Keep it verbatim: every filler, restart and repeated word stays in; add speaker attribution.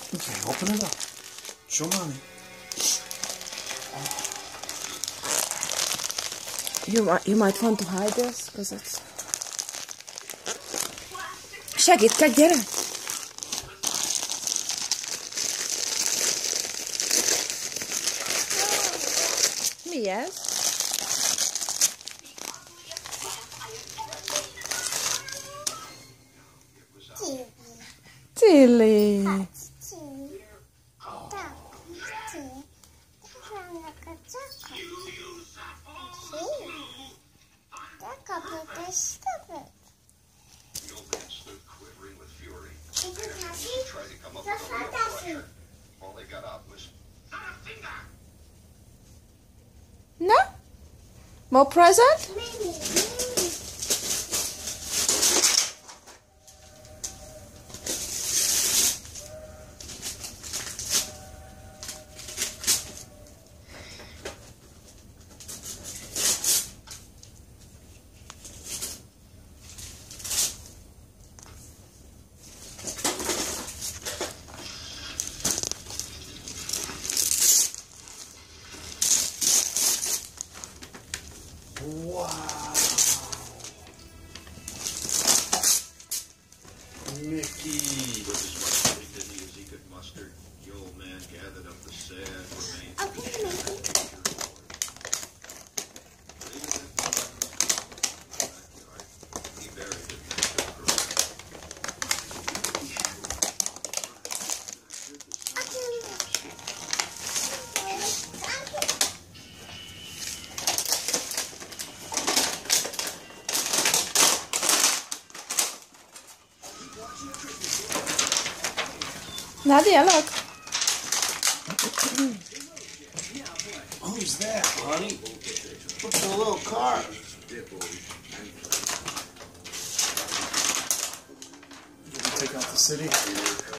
Speaker 1: Okay, open it up. Show mommy.
Speaker 2: You might, you might want to hide this, because it's... Segítkedj, gyere! Mi ez? Tilly. No? More present?
Speaker 1: Wow. Mickey.
Speaker 3: With as much dignity as he could muster, the old man gathered up the sad remains of his backyard. He buried it next to the garage.
Speaker 2: Nadia, look.
Speaker 1: Who's that, honey? What's in the little car? Did you take out the city?